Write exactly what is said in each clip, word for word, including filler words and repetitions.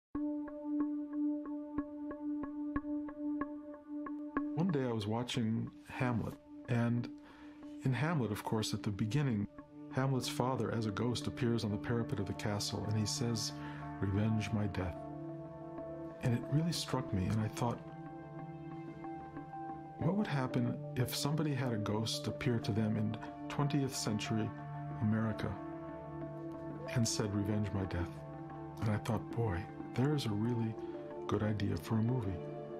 One day I was watching Hamlet, and in Hamlet, of course, at the beginning, Hamlet's father, as a ghost, appears on the parapet of the castle, and he says, "Revenge my death." And it really struck me, and I thought, what would happen if somebody had a ghost appear to them in twentieth century America and said, "Revenge my death"? And I thought, boy, there's a really good idea for a movie.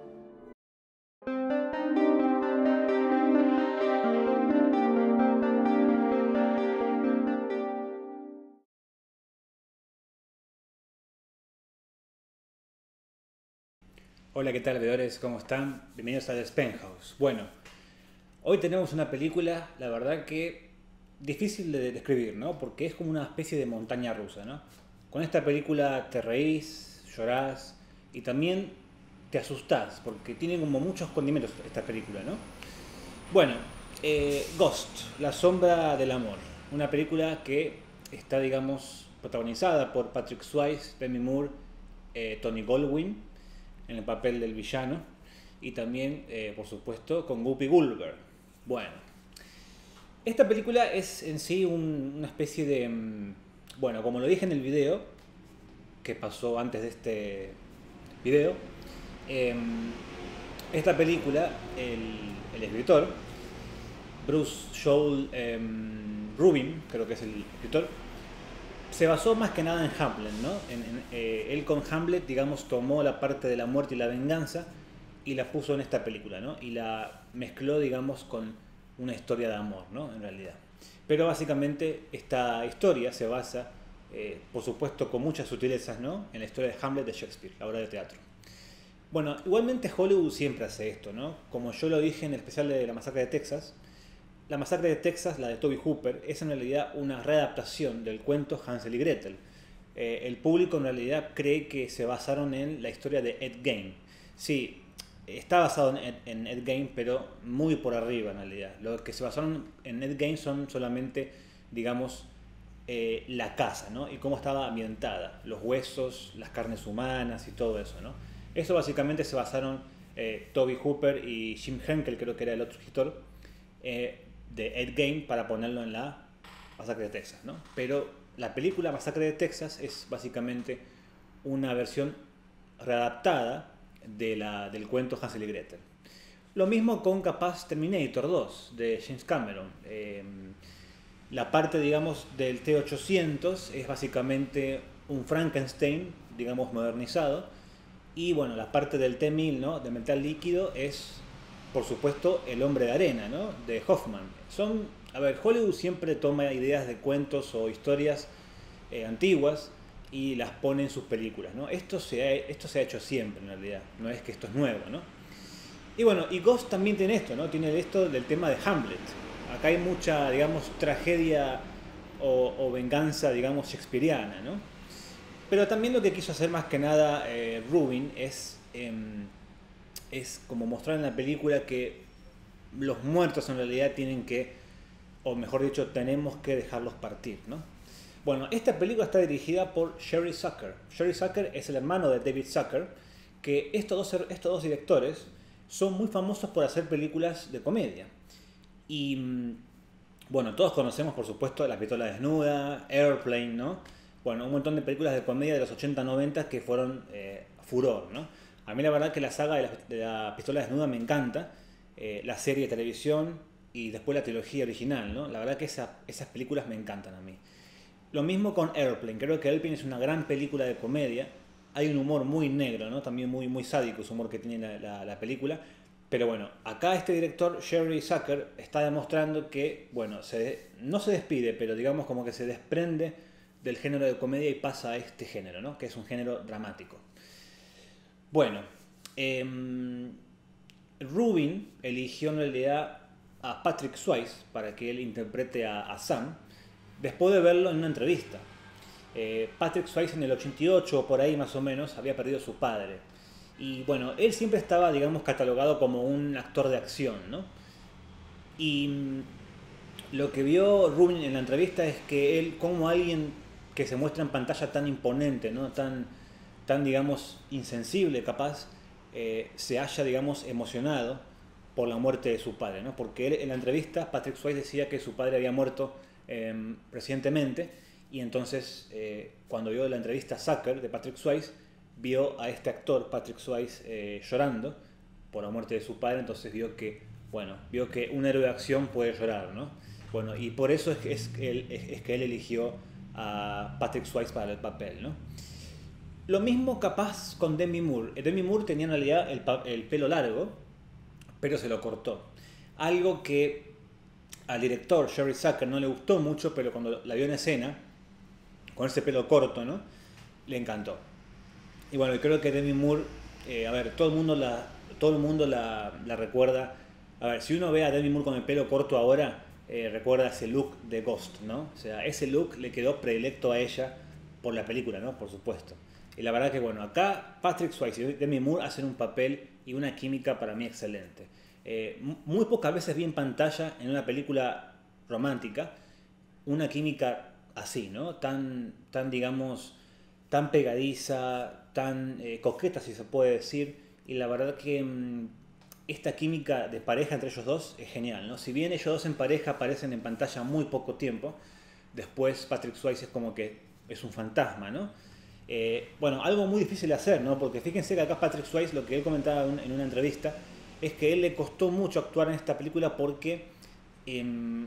Hola, ¿qué tal, veedores? ¿Cómo están? Bienvenidos a The Spenhouse. Bueno, hoy tenemos una película, la verdad que difícil de describir, ¿no? Porque es como una especie de montaña rusa, ¿no? Con esta película te reís, llorás y también te asustás, porque tiene como muchos condimentos esta película, ¿no? Bueno, eh, Ghost, La sombra del amor. Una película que está, digamos, protagonizada por Patrick Swayze, Demi Moore, eh, Tony Goldwyn en el papel del villano, y también, eh, por supuesto, con Whoopi Goldberg. Bueno, esta película es en sí un, una especie de... Bueno, como lo dije en el video, que pasó antes de este video, eh, esta película, el, el escritor, Bruce Joel eh, Rubin, creo que es el escritor, se basó más que nada en Hamlet, ¿no? En, en, eh, él con Hamlet, digamos, tomó la parte de la muerte y la venganza y la puso en esta película, ¿no? Y la mezcló, digamos, con una historia de amor, ¿no? En realidad. Pero básicamente esta historia se basa, eh, por supuesto, con muchas sutilezas, ¿no? En la historia de Hamlet de Shakespeare, la obra de teatro. Bueno, igualmente Hollywood siempre hace esto, ¿no? Como yo lo dije en el especial de La Masacre de Texas, La Masacre de Texas, la de Tobe Hooper, es en realidad una readaptación del cuento Hansel y Gretel. Eh, el público en realidad cree que se basaron en la historia de Ed Gein. Sí, está basado en Ed, en Ed Gein, pero muy por arriba en realidad. Lo que se basaron en Ed Gein son solamente, digamos, eh, la casa, ¿no? Y cómo estaba ambientada, los huesos, las carnes humanas y todo eso, ¿no? Eso básicamente se basaron eh, Tobe Hooper y Jim Henkel, creo que era el otro escritor, eh, de Ed Gein, para ponerlo en la Masacre de Texas, ¿no? Pero la película Masacre de Texas es básicamente una versión readaptada de la, del cuento Hansel y Gretel. Lo mismo con capaz Terminator dos de James Cameron. Eh, la parte, digamos, del T ochocientos es básicamente un Frankenstein, digamos, modernizado. Y bueno, la parte del T mil, ¿no? De metal líquido es, por supuesto, El hombre de arena, ¿no? De Hoffman. Son, a ver, Hollywood siempre toma ideas de cuentos o historias eh, antiguas y las pone en sus películas, ¿no? Esto se, ha, esto se ha hecho siempre, en realidad. No es que esto es nuevo, ¿no? Y bueno, y Ghost también tiene esto, ¿no? Tiene esto del tema de Hamlet. Acá hay mucha, digamos, tragedia o, o venganza, digamos, shakespeariana, ¿no? Pero también lo que quiso hacer más que nada eh, Rubin es... Eh, es como mostrar en la película que los muertos en realidad tienen que, o mejor dicho, tenemos que dejarlos partir, ¿no? Bueno, esta película está dirigida por Jerry Zucker. Jerry Zucker es el hermano de David Zucker, que estos dos, estos dos directores son muy famosos por hacer películas de comedia. Y, bueno, todos conocemos, por supuesto, La pistola desnuda, Airplane, ¿no? Bueno, un montón de películas de comedia de los ochenta noventa que fueron eh, furor, ¿no? A mí la verdad que la saga de la, de la pistola desnuda me encanta, eh, la serie de televisión y después la trilogía original, ¿no? La verdad que esa, esas películas me encantan a mí. Lo mismo con Airplane, creo que Airplane es una gran película de comedia, hay un humor muy negro, ¿no? También muy, muy sádico ese humor que tiene la, la, la película, pero bueno, acá este director, Jerry Zucker, está demostrando que, bueno, se, no se despide, pero digamos como que se desprende del género de comedia y pasa a este género, ¿no? Que es un género dramático. Bueno, eh, Rubin eligió en realidad a Patrick Swayze para que él interprete a, a Sam, después de verlo en una entrevista. Eh, Patrick Swayze en el ochenta y ocho, o por ahí más o menos, había perdido a su padre. Y bueno, él siempre estaba, digamos, catalogado como un actor de acción, ¿no? Y lo que vio Rubin en la entrevista es que él, como alguien que se muestra en pantalla tan imponente, ¿no? Tan... tan, digamos, insensible capaz, eh, se haya, digamos, emocionado por la muerte de su padre, ¿no? Porque él, en la entrevista, Patrick Swayze decía que su padre había muerto eh, recientemente, y entonces eh, cuando vio la entrevista Sucker de Patrick Swayze, vio a este actor, Patrick Swayze, eh, llorando por la muerte de su padre, entonces vio que, bueno, vio que un héroe de acción puede llorar, ¿no? Bueno, y por eso es que, es, él, es, es que él eligió a Patrick Swayze para el papel, ¿no? Lo mismo capaz con Demi Moore. Demi Moore tenía en realidad el, el pelo largo, pero se lo cortó. Algo que al director Sherry Zucker no le gustó mucho, pero cuando la vio en escena, con ese pelo corto, ¿no?, le encantó. Y bueno, creo que Demi Moore, eh, a ver, todo el mundo, la, todo el mundo la, la recuerda. A ver, si uno ve a Demi Moore con el pelo corto ahora, eh, recuerda ese look de Ghost, ¿no? O sea, ese look le quedó predilecto a ella por la película, ¿no? Por supuesto. Y la verdad que, bueno, acá Patrick Swayze y Demi Moore hacen un papel y una química para mí excelente. Eh, muy pocas veces vi en pantalla, en una película romántica, una química así, ¿no? Tan, tan digamos, tan pegadiza, tan eh, coqueta, si se puede decir. Y la verdad que mmm, esta química de pareja entre ellos dos es genial, ¿no? Si bien ellos dos en pareja aparecen en pantalla muy poco tiempo, después Patrick Swayze es como que es un fantasma, ¿no? Eh, bueno, algo muy difícil de hacer, ¿no? Porque fíjense que acá Patrick Swayze, lo que él comentaba en una entrevista, es que a él le costó mucho actuar en esta película porque eh,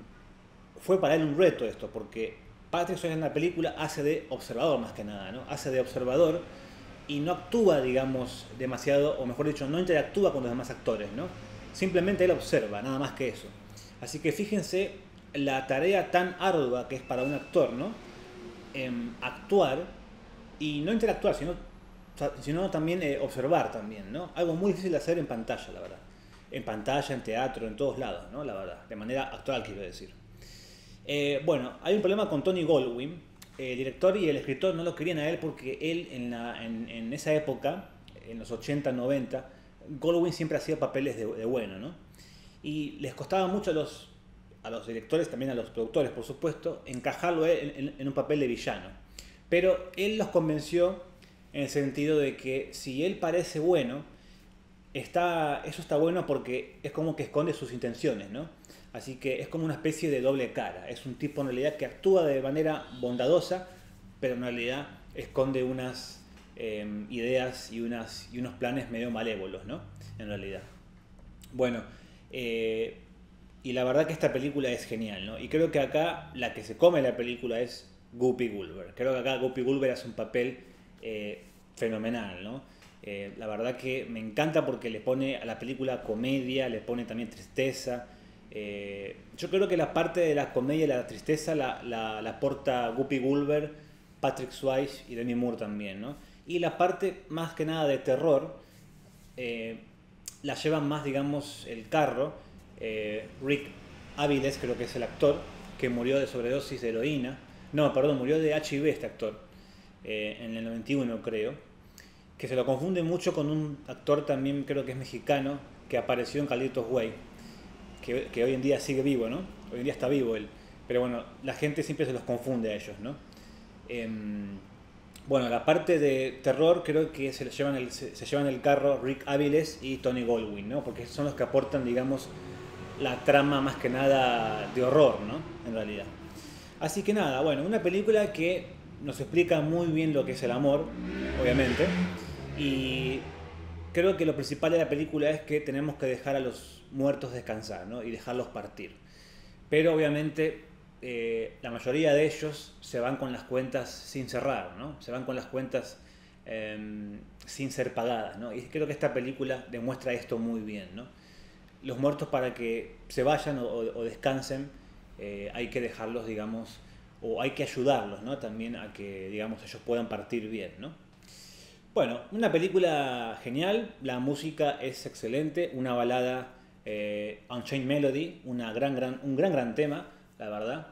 fue para él un reto esto, porque Patrick Swayze en la película hace de observador más que nada, ¿no? Hace de observador y no actúa, digamos, demasiado, o mejor dicho, no interactúa con los demás actores, ¿no? Simplemente él observa, nada más que eso. Así que fíjense la tarea tan ardua que es para un actor, ¿no? Eh, actuar y no interactuar, sino, sino también eh, observar también, ¿no? Algo muy difícil de hacer en pantalla, la verdad. En pantalla, en teatro, en todos lados, ¿no? La verdad, de manera actual, quiero decir. Eh, bueno, hay un problema con Tony Goldwyn. El director y el escritor no lo querían a él porque él en, la, en, en esa época, en los ochenta, noventa, Goldwyn siempre hacía papeles de, de bueno, ¿no? Y les costaba mucho a los, a los directores, también a los productores, por supuesto, encajarlo en, en, en un papel de villano. Pero él los convenció en el sentido de que si él parece bueno, está, eso está bueno porque es como que esconde sus intenciones, ¿no? Así que es como una especie de doble cara. Es un tipo en realidad que actúa de manera bondadosa, pero en realidad esconde unas eh, ideas y, unas, y unos planes medio malévolos, ¿no? En realidad. Bueno, eh, y la verdad que esta película es genial, ¿no? Y creo que acá la que se come la película es Whoopi Goldberg. Creo que acá Whoopi Goldberg hace un papel eh, fenomenal, ¿no? Eh, la verdad que me encanta porque le pone a la película comedia, le pone también tristeza. Eh, yo creo que la parte de la comedia y la tristeza la, la, la aporta Whoopi Goldberg, Patrick Swayze y Demi Moore también, ¿no? Y la parte más que nada de terror eh, la llevan más, digamos, el carro. Eh, Rick Aviles, creo que es el actor, que murió de sobredosis de heroína. No, perdón, murió de H I V este actor, eh, en el noventa y uno creo, que se lo confunde mucho con un actor también, creo que es mexicano, que apareció en Carlitos Way, que, que hoy en día sigue vivo, ¿no? Hoy en día está vivo él, pero bueno, la gente siempre se los confunde a ellos, ¿no? Eh, bueno, la parte de terror creo que se, llevan el, se, se llevan el carro Rick Aviles y Tony Goldwyn, ¿no? Porque son los que aportan, digamos, la trama más que nada de horror, ¿no? En realidad. Así que nada, bueno, una película que nos explica muy bien lo que es el amor, obviamente, y creo que lo principal de la película es que tenemos que dejar a los muertos descansar, ¿no? Y dejarlos partir. Pero obviamente eh, la mayoría de ellos se van con las cuentas sin cerrar, ¿no? Se van con las cuentas eh, sin ser pagadas, ¿no? Y creo que esta película demuestra esto muy bien, ¿no? Los muertos, para que se vayan o, o descansen, Eh, hay que dejarlos, digamos, o hay que ayudarlos, ¿no? También a que, digamos, ellos puedan partir bien, ¿no? Bueno, una película genial, la música es excelente, una balada, eh, Unchained Melody, una gran, gran, un gran, gran tema, la verdad,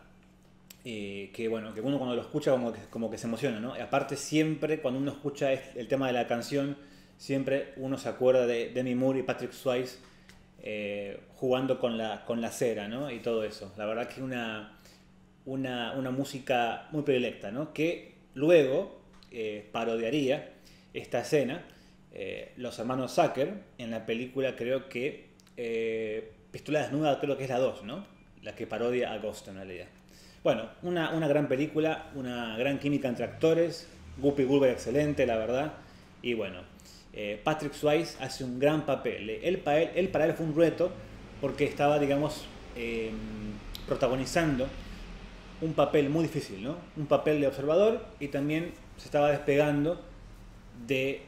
eh, que bueno, que uno cuando lo escucha como que, como que se emociona, ¿no? Y aparte siempre cuando uno escucha el tema de la canción, siempre uno se acuerda de Demi Moore y Patrick Swayze, Eh, jugando con la, con la cera, ¿no? Y todo eso. La verdad que una, una, una música muy predilecta, ¿no? Que luego eh, parodiaría esta escena. Eh, los hermanos Zucker, en la película creo que eh, Pistola Desnuda, creo que es la dos, ¿no? La que parodia a Ghost en realidad. Bueno, una, una gran película, una gran química entre actores, Whoopi Goldberg excelente, la verdad, y bueno, eh, Patrick Swayze hace un gran papel. Él para él, él para él fue un reto porque estaba, digamos, eh, protagonizando un papel muy difícil, ¿no? Un papel de observador, y también se estaba despegando de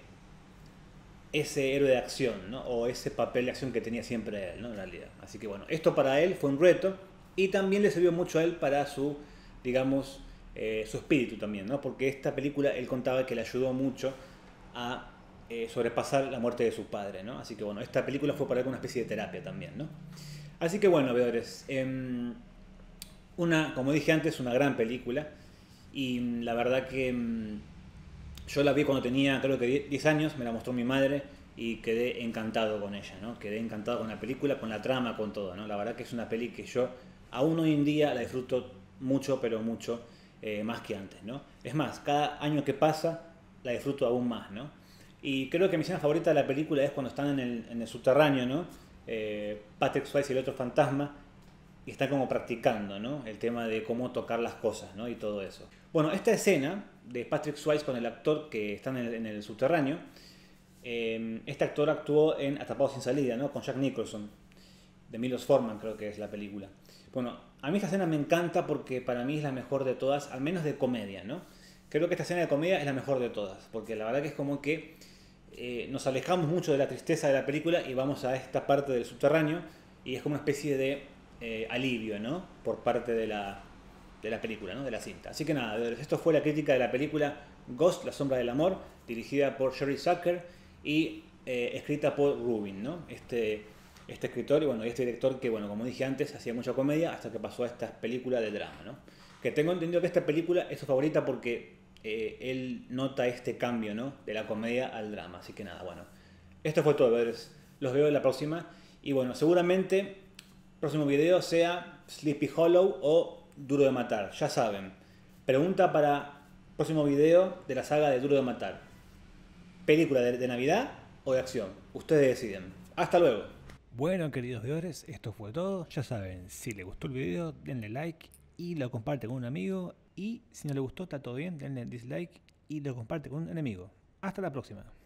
ese héroe de acción, ¿no? O ese papel de acción que tenía siempre él, ¿no? En realidad. Así que bueno, esto para él fue un reto, y también le sirvió mucho a él para su, digamos, eh, su espíritu también, ¿no? Porque esta película él contaba que le ayudó mucho a eh, sobrepasar la muerte de su padre, ¿no? Así que bueno, esta película fue para él una especie de terapia también, ¿no? Así que bueno, veedores, eh, una, como dije antes, una gran película, y la verdad que eh, yo la vi cuando tenía creo que diez años, me la mostró mi madre y quedé encantado con ella, ¿no? Quedé encantado con la película, con la trama, con todo, ¿no? La verdad que es una peli que yo aún hoy en día la disfruto mucho, pero mucho eh, más que antes, ¿no? Es más, cada año que pasa la disfruto aún más, ¿no? Y creo que mi escena favorita de la película es cuando están en el, en el subterráneo, ¿no? Eh, Patrick Swayze y el otro fantasma, y están como practicando, ¿no? El tema de cómo tocar las cosas, ¿no? Y todo eso. Bueno, esta escena de Patrick Swayze con el actor que está en el, en el subterráneo, eh, este actor actuó en Atrapados sin salida, ¿no? Con Jack Nicholson, de Milos Forman creo que es la película. Bueno, a mí esta escena me encanta porque para mí es la mejor de todas, al menos de comedia, ¿no? Creo que esta escena de comedia es la mejor de todas, porque la verdad que es como que eh, nos alejamos mucho de la tristeza de la película y vamos a esta parte del subterráneo, y es como una especie de eh, alivio, ¿no? Por parte de la, de la película, ¿no? De la cinta. Así que nada, esto fue la crítica de la película Ghost, La sombra del amor, dirigida por Jerry Zucker y eh, escrita por Rubin, ¿no? Este, este escritor y bueno, este director que, bueno, como dije antes, hacía mucha comedia hasta que pasó a esta película de drama, ¿no? Que tengo entendido que esta película es su favorita porque eh, él nota este cambio, ¿no? De la comedia al drama. Así que nada, bueno, esto fue todo, ¿ves? Los veo en la próxima, y bueno, seguramente el próximo video sea Sleepy Hollow o Duro de Matar, ya saben. Pregunta para próximo video de la saga de Duro de Matar: ¿película de, de Navidad o de acción? Ustedes deciden. Hasta luego. Bueno, queridos veedores, esto fue todo. Ya saben, si les gustó el video, denle like y lo comparten con un amigo. Y si no les gustó, está todo bien, denle dislike y lo comparten con un enemigo. Hasta la próxima.